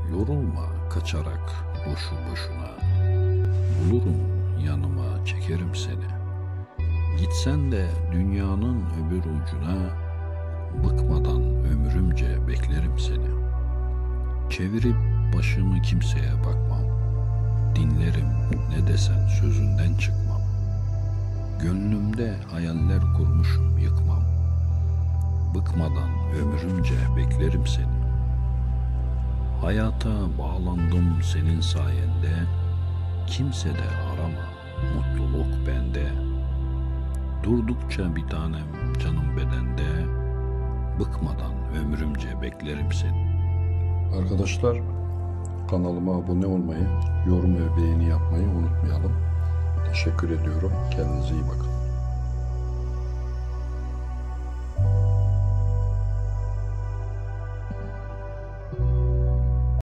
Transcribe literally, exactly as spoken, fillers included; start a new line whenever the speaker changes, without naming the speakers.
Yorulma kaçarak boşu boşuna. Bulurum yanıma çekerim seni. Gitsen de dünyanın öbür ucuna, bıkmadan ömrümce beklerim seni. Çevirip başımı kimseye bakmam. Dinlerim ne desen sözünden çıkmam. Gönlümde hayaller kurmuşum yıkmam. Bıkmadan ömrümce beklerim seni. Hayata bağlandım senin sayende. Kimse de arama mutluluk bende. Durdukça bir tanem canım bedende. Bıkmadan ömrümce beklerim seni.
Arkadaşlar, kanalıma abone olmayı, yorum ve beğeni yapmayı unutmayalım. Teşekkür ediyorum. Kendinize iyi bakın.